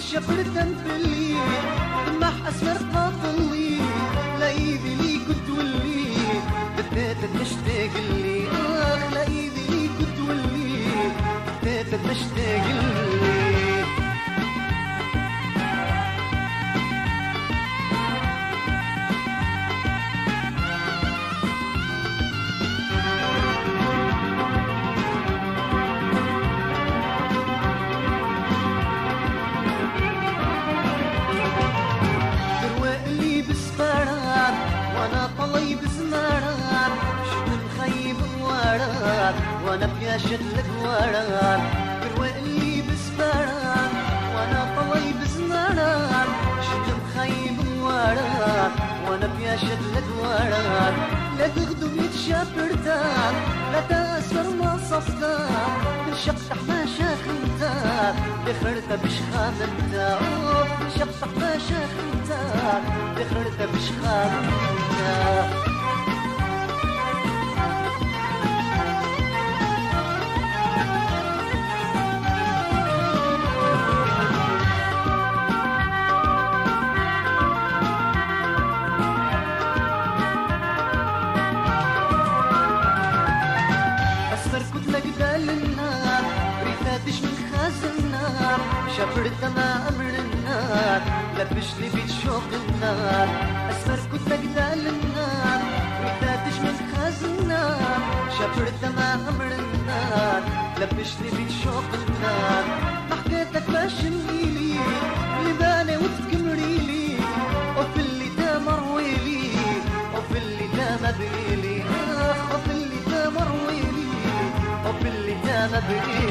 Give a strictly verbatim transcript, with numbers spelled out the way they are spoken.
شفرت انفلي طمح اسمر قاطلي لايدي لي كنت ولي بديت مشتاق لي اخ لايدي لي كنت ولي بديت مشتاق لي وانا بياشد القواران كروالي بسباران وانا طلي بزناران شد مخيب الواران وانا بياشد القواران لا تغدو يتشابرتان لا تاسفر ما صفتان من شقشق ما شاخنتان بخرت بشخامنتا من شقشق ما شاخنتان بخرت بشخامنتا شفرت ما أمر النار لبشني بيت شوق النار أسمر كنت أقدال النار ريتاتش من خاز النار شفرت ما أمر النار لبشني بيت شوق النار ما حكيتك باش نقيلي اللي بالي وتكمريلي وفي اللي دا مرويلي وفي اللي دا مبريلي آخ وفي اللي دا مرويلي وفي اللي دا مبريلي